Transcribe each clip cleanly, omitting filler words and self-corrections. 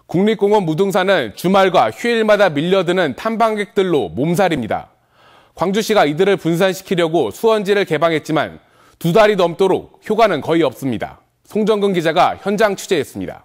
국립공원 무등산은 주말과 휴일마다 밀려드는 탐방객들로 몸살입니다. 광주시가 이들을 분산시키려고 수원지를 개방했지만 2달이 넘도록 효과는 거의 없습니다. 송정근 기자가 현장 취재했습니다.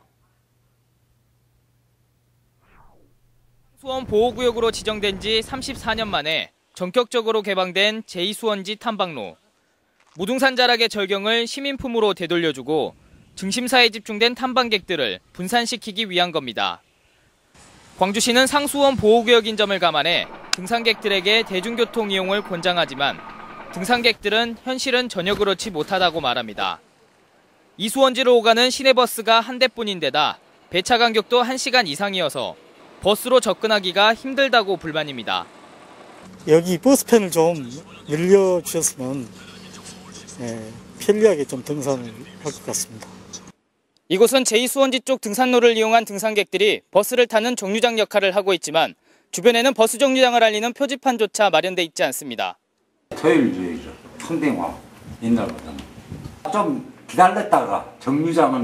수원 보호구역으로 지정된 지 34년 만에 전격적으로 개방된 제2수원지 탐방로. 무등산 자락의 절경을 시민품으로 되돌려주고 중심사에 집중된 탐방객들을 분산시키기 위한 겁니다. 광주시는 상수원 보호구역인 점을 감안해 등산객들에게 대중교통 이용을 권장하지만 등산객들은 현실은 전혀 그렇지 못하다고 말합니다. 이수원지로 오가는 시내버스가 한 대뿐인데다 배차 간격도 1시간 이상이어서 버스로 접근하기가 힘들다고 불만입니다. 여기 버스편을 좀 늘려주셨으면 편리하게 좀 등산을 할 것 같습니다. 이곳은 제2수원지 쪽 등산로를 이용한 등산객들이 버스를 타는 정류장 역할을 하고 있지만 주변에는 버스 정류장을 알리는 표지판조차 마련돼 있지 않습니다. 토요일주의죠. 평등화 옛날보다는. 좀 기다렸다가 정류장은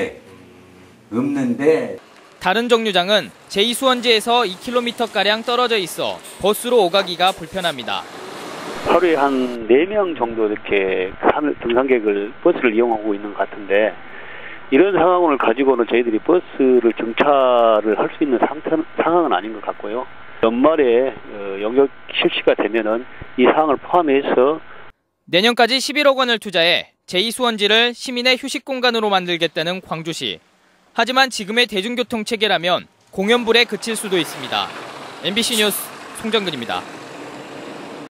없는데 다른 정류장은 제2수원지에서 2km가량 떨어져 있어 버스로 오가기가 불편합니다. 하루에 한 4명 정도 이렇게 등산객을 버스를 이용하고 있는 것 같은데 이런 상황을 가지고는 저희들이 버스를 정차를 할 수 있는 상황은 아닌 것 같고요. 연말에 영역 실시가 되면은 이 사항을 포함해서 내년까지 11억 원을 투자해 제2수원지를 시민의 휴식 공간으로 만들겠다는 광주시. 하지만 지금의 대중교통 체계라면 공연불에 그칠 수도 있습니다. MBC 뉴스 송정근입니다.